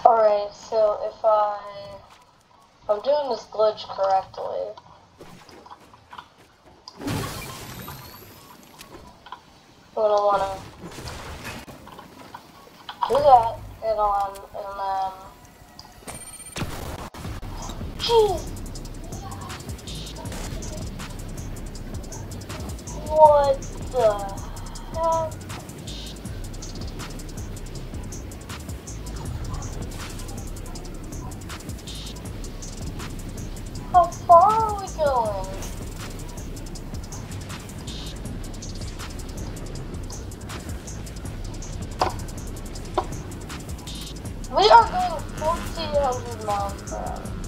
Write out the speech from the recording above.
Alright, so if I'm doing this glitch correctly, I'm gonna wanna do that, and then, jeez, what the heck? How far are we going? We are going 1,400 miles per hour.